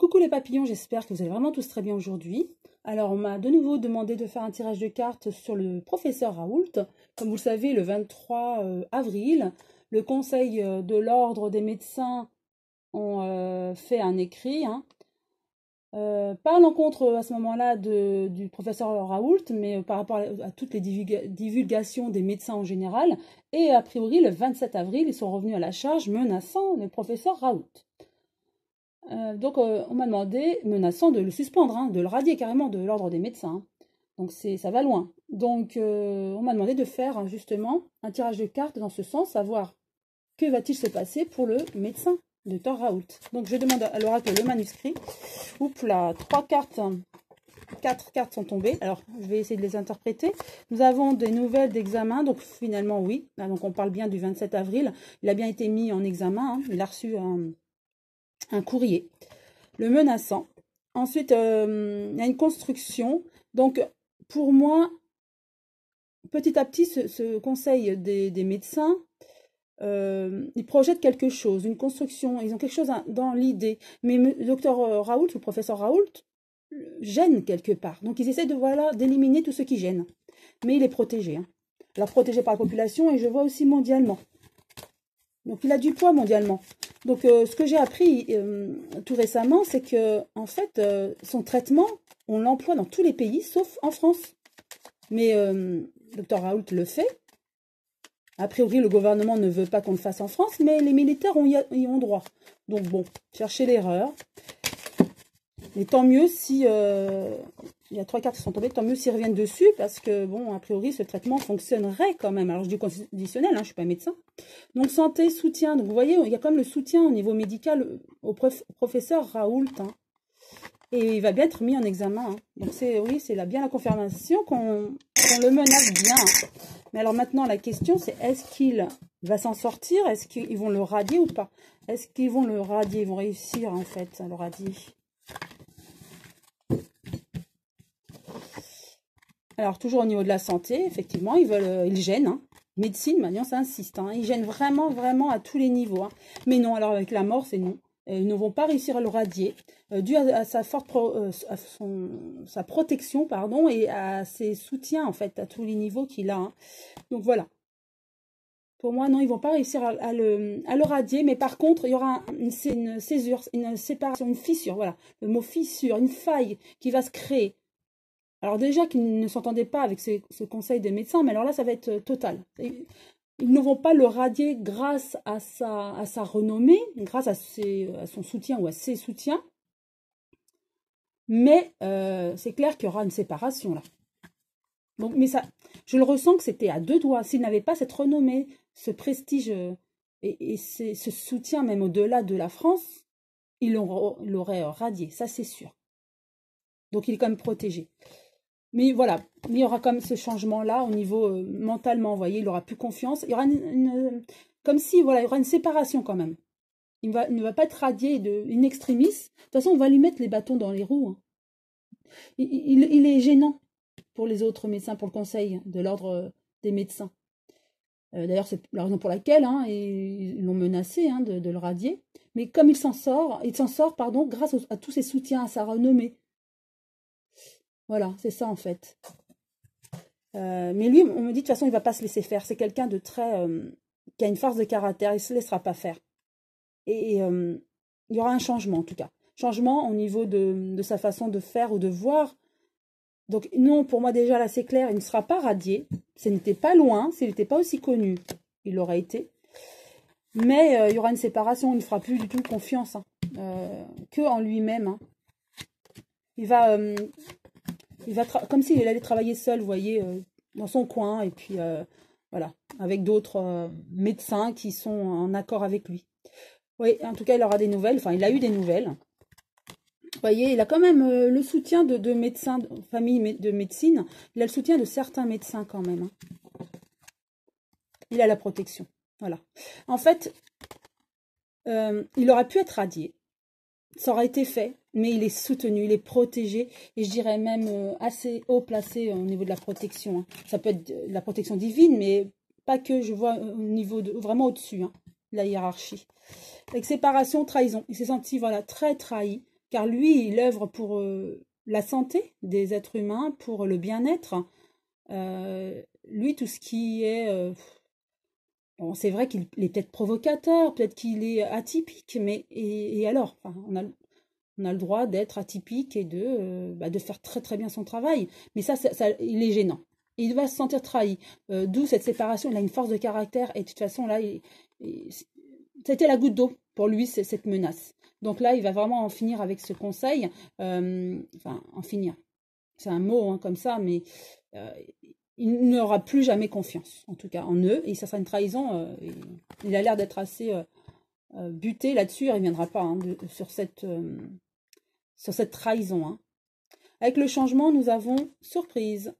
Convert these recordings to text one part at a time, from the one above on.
Coucou les papillons, j'espère que vous allez vraiment tous très bien aujourd'hui. Alors, on m'a de nouveau demandé de faire un tirage de cartes sur le professeur Raoult. Comme vous le savez, le 23 avril, le Conseil de l'Ordre des médecins ont fait un écrit, pas à l'encontre à ce moment-là du professeur Raoult, mais par rapport à toutes les divulgations des médecins en général. Et a priori, le 27 avril, ils sont revenus à la charge menaçant le professeur Raoult. Donc, on m'a demandé, menaçant de le suspendre, de le radier carrément de l'ordre des médecins. Donc, ça va loin. Donc, on m'a demandé de faire justement un tirage de cartes dans ce sens, savoir que va-t-il se passer pour le médecin, Dr Raoult. Donc, je demande à l'oracle le manuscrit. Oups là, 4 cartes sont tombées. Alors, je vais essayer de les interpréter. Nous avons des nouvelles d'examen. Donc, finalement, oui. Là, donc, on parle bien du 27 avril. Il a bien été mis en examen. Il a reçu un courrier, le menaçant. Ensuite, il y a une construction. Donc, pour moi, petit à petit, ce conseil des médecins, ils projettent quelque chose, une construction. Ils ont quelque chose dans l'idée. Mais le docteur Raoult, le professeur Raoult, gêne quelque part. Donc, ils essaient d'éliminer tout ce qui gêne. Mais il est protégé. Alors, protégé par la population, et je vois aussi mondialement. Donc, il a du poids mondialement. Donc, ce que j'ai appris tout récemment, c'est que, en fait, son traitement, on l'emploie dans tous les pays, sauf en France. Mais Dr Raoult le fait. A priori, le gouvernement ne veut pas qu'on le fasse en France, mais les militaires y ont droit. Donc, bon, cherchez l'erreur. Mais tant mieux si... il y a 3 cartes qui sont tombées, tant mieux s'ils reviennent dessus, parce que, bon, a priori, ce traitement fonctionnerait quand même. Alors, je dis conditionnel, je ne suis pas médecin. Donc, santé, soutien. Donc, vous voyez, il y a quand même le soutien au niveau médical au professeur Raoult. Et il va bien être mis en examen. Donc, oui, c'est bien la confirmation qu'on le menace bien. Mais alors, maintenant, la question, c'est est-ce qu'il va s'en sortir? Est-ce qu'ils vont le radier ou pas? Est-ce qu'ils vont le radier? Ils vont réussir, en fait, à le radier. Alors, toujours au niveau de la santé, effectivement, ils gênent. Médecine, maintenant, ça insiste. Ils gênent vraiment, vraiment à tous les niveaux. Mais non, alors avec la mort, c'est non. Ils ne vont pas réussir à le radier, dû à sa sa protection, pardon, et à ses soutiens, en fait, à tous les niveaux qu'il a. Donc, voilà. Pour moi, non, ils ne vont pas réussir à le radier, mais par contre, il y aura une césure, une séparation, une fissure, voilà. Le mot fissure, une faille qui va se créer. Alors déjà qu'ils ne s'entendaient pas avec ce conseil des médecins, mais alors là, ça va être total. Ils ne vont pas le radier grâce à sa renommée, grâce à son soutien ou à ses soutiens. Mais c'est clair qu'il y aura une séparation là. Donc, mais ça, je le ressens que c'était à 2 doigts. S'il n'avait pas cette renommée, ce prestige et ce soutien même au-delà de la France, il l'aurait radié, ça c'est sûr. Donc il est quand même protégé. Mais voilà, il y aura comme ce changement-là au niveau mentalement, vous voyez, il aura plus confiance. Il y aura comme si, voilà, il y aura une séparation quand même. Il ne va pas être radié in extremis. De toute façon, on va lui mettre les bâtons dans les roues. Il est gênant pour les autres médecins, pour le conseil de l'ordre des médecins. D'ailleurs, c'est la raison pour laquelle ils l'ont menacé de le radier. Mais comme il s'en sort, grâce à tous ses soutiens, à sa renommée. Voilà, c'est ça en fait. Mais lui, on me dit de toute façon, il ne va pas se laisser faire. C'est quelqu'un de très... qui a une force de caractère, il ne se laissera pas faire. Et il y aura un changement en tout cas. Changement au niveau de sa façon de faire ou de voir. Donc non, pour moi déjà là c'est clair, il ne sera pas radié. Ce n'était pas loin, s'il n'était pas aussi connu, il l'aurait été. Mais il y aura une séparation, il ne fera plus du tout confiance que en lui-même. Il va comme s'il allait travailler seul, vous voyez, dans son coin, et puis voilà, avec d'autres médecins qui sont en accord avec lui. Oui, en tout cas, il aura des nouvelles, enfin, il a eu des nouvelles. Vous voyez, il a quand même le soutien de médecins, de famille de médecine, il a le soutien de certains médecins quand même. Il a la protection, voilà. En fait, il aurait pu être radié, ça aurait été fait, mais il est soutenu, il est protégé, et je dirais même assez haut placé au niveau de la protection. Ça peut être de la protection divine, mais pas que, je vois au niveau vraiment au-dessus, la hiérarchie. Avec séparation, trahison, il s'est senti voilà, très trahi, car lui, il œuvre pour la santé des êtres humains, pour le bien-être. Lui, tout ce qui est... bon, c'est vrai qu'il est peut-être provocateur, peut-être qu'il est atypique, mais et alors, enfin, on a le droit d'être atypique et de faire très très bien son travail. Mais ça, il est gênant. Il va se sentir trahi. D'où cette séparation. Il a une force de caractère et de toute façon, là, c'était la goutte d'eau pour lui, cette menace. Donc là, il va vraiment en finir avec ce conseil. Enfin, en finir. C'est un mot hein, comme ça, mais il n'aura plus jamais confiance, en tout cas en eux, et ça sera une trahison. Il a l'air d'être assez buté là-dessus, il ne reviendra pas hein, sur cette trahison. Hein. Avec le changement, nous avons surprise.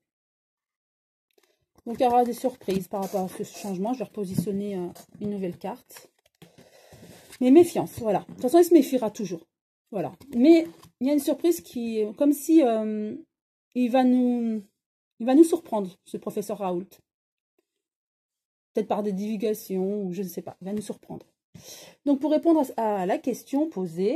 Donc il y aura des surprises par rapport à ce changement. Je vais repositionner une nouvelle carte. Mais méfiance, voilà. De toute façon, il se méfiera toujours. Voilà. Mais il y a une surprise qui, comme si il va nous surprendre, ce professeur Raoult. Peut-être par des divulgations, ou je ne sais pas. Il va nous surprendre. Donc, pour répondre à la question posée,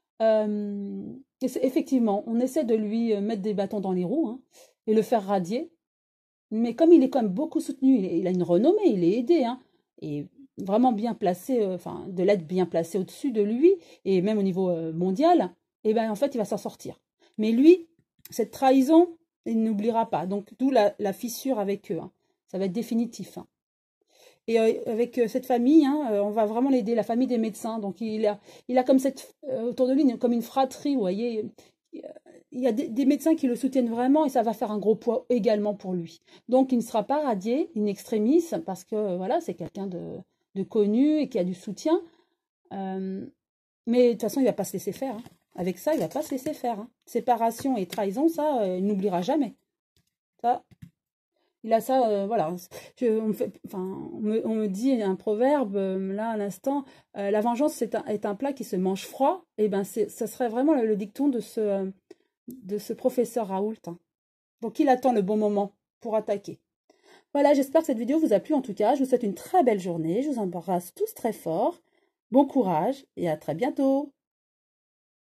effectivement, on essaie de lui mettre des bâtons dans les roues hein, et le faire radier. Mais comme il est quand même beaucoup soutenu, il a une renommée, il est aidé, hein, et vraiment bien placé, enfin, de l'aide bien placée au-dessus de lui, et même au niveau mondial, et bien en fait, il va s'en sortir. Mais lui, cette trahison, il n'oubliera pas. Donc, d'où la fissure avec eux. Hein. Ça va être définitif. Hein. Et avec cette famille, hein, on va vraiment l'aider, la famille des médecins. Donc, il a comme autour de lui, comme une fratrie, vous voyez. Il y a des médecins qui le soutiennent vraiment et ça va faire un gros poids également pour lui. Donc, il ne sera pas radié, in extremis, parce que voilà, c'est quelqu'un de connu et qui a du soutien. Mais de toute façon, il ne va pas se laisser faire. Hein. Avec ça, il ne va pas se laisser faire. Hein. Séparation et trahison, ça, il n'oubliera jamais. Ça, il a ça, voilà. On me dit un proverbe, là, à l'instant, la vengeance est un plat qui se mange froid. Et ben, ça serait vraiment le dicton de ce professeur Raoult. Hein. Donc, il attend le bon moment pour attaquer. Voilà, j'espère que cette vidéo vous a plu en tout cas. Je vous souhaite une très belle journée. Je vous embrasse tous très fort. Bon courage et à très bientôt.